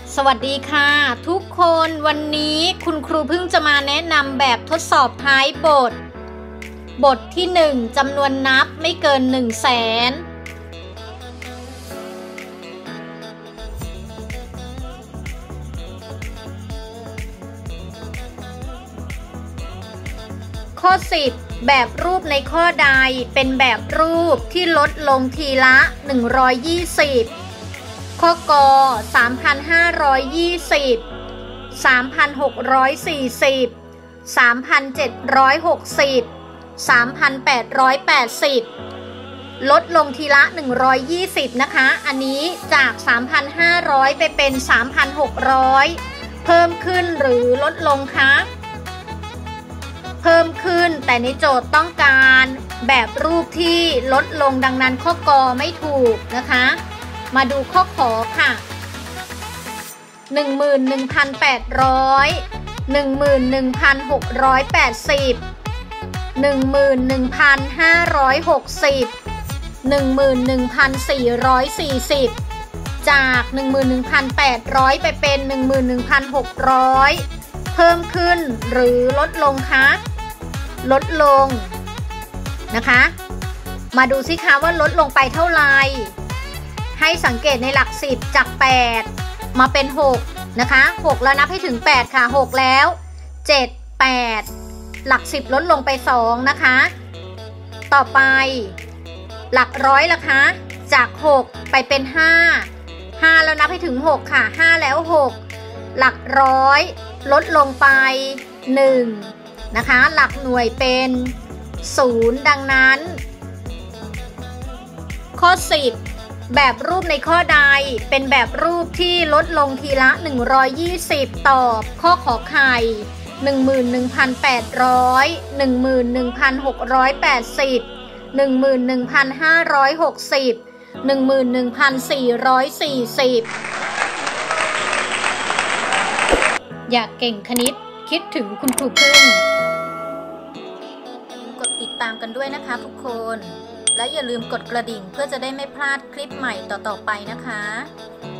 สวัสดีค่ะทุกคนวันนี้คุณครูเพิ่งจะมาแนะนำแบบทดสอบท้ายบทที่1จำนวนนับไม่เกิน100,000ข้อ10แบบรูปในข้อใดเป็นแบบรูปที่ลดลงทีละ120ข้อก3,520 3,640 3,760 3,880 ลดลงทีละ120นะคะอันนี้จาก 3,500 ไปเป็น 3,600 เพิ่มขึ้นหรือลดลงคะเพิ่มขึ้นแต่ในโจทย์ต้องการแบบรูปที่ลดลงดังนั้นข้อกไม่ถูกนะคะมาดูข้อขอค่ะ 11,800 11,680 11,560 11,440 จาก 11,800 ไปเป็น 11,600 เพิ่มขึ้นหรือลดลงคะลดลงนะคะมาดูสิคะว่าลดลงไปเท่าไหร่ให้สังเกตในหลัก10จาก8มาเป็น6นะคะ6แล้วนับให้ถึง8ค่ะ6แล้ว7 8หลัก10ลดลงไป2นะคะต่อไปหลักร้อยล่ะคะจาก6ไปเป็น5แล้วนับให้ถึง6ค่ะ5แล้ว6หลักร้อยลดลงไป1นะคะหลักหน่วยเป็น0ดังนั้นข้อ10แบบรูปในข้อใดเป็นแบบรูปที่ลดลงทีละ120ตอบข้อขอไข่ 11,800 11,680 11,560 11,440 อยากเก่งคณิตคิดถึงคุณครูพึ่งกดติดตามกันด้วยนะคะทุกคนและอย่าลืมกดกระดิ่งเพื่อจะได้ไม่พลาดคลิปใหม่ต่อๆไปนะคะ